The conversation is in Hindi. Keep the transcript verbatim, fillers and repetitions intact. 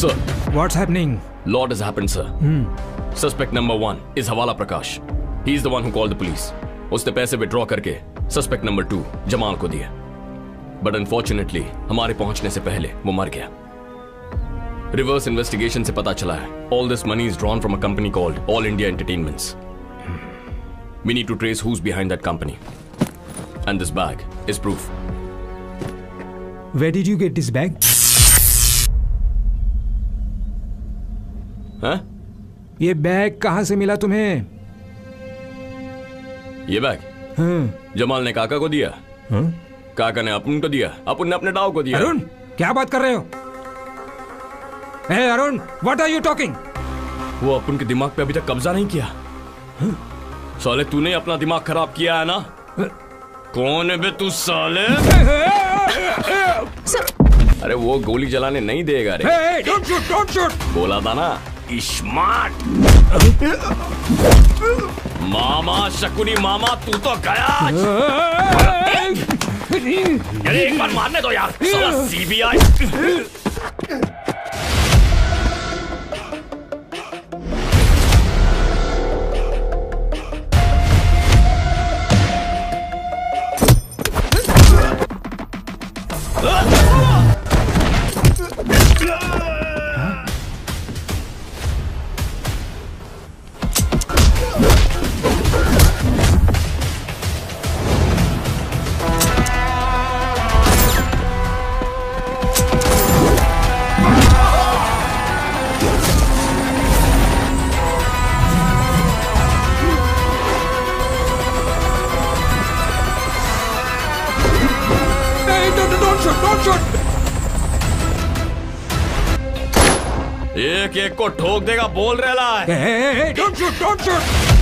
Sir. What's happening? Lot has happened, sir. Hmm. Suspect number one is Hawala Prakash. He is the one who called the police. उसने पैसे withdraw करके suspect number two जमाल को दिए. But unfortunately, हमारे पहुंचने से पहले वो मर गया. Reverse investigation से पता चला है. All this money is drawn from a company called All India Entertainments. We need to trace who's behind that company. And this bag is proof. Where did you get this bag? हाँ? ये बैग कहाँ से मिला तुम्हें? ये बैग? हाँ? जमाल ने काका को दिया। हाँ? काका ने अपुन को दिया। अपुन ने अपने डाव को दिया। अरुण, क्या बात कर रहे हो? Hey Arun, what are you talking? वो अपुन के दिमाग पे अभी तक कब्जा नहीं किया। हाँ? साले तूने अपना दिमाग खराब किया है ना? हाँ? कौन है बे तू साले? अरे वो गोली चलाने नहीं देगा रे। Hey, don't shoot, don't shoot. बोला था ना, इस्मार्ट। मामा शकुनी मामा तू तो गया। अरे एक बार मारने दो यार, साला सीबीआई। एक एक को ठोक देगा बोल रहा है। Hey, hey, hey, don't shoot, don't shoot.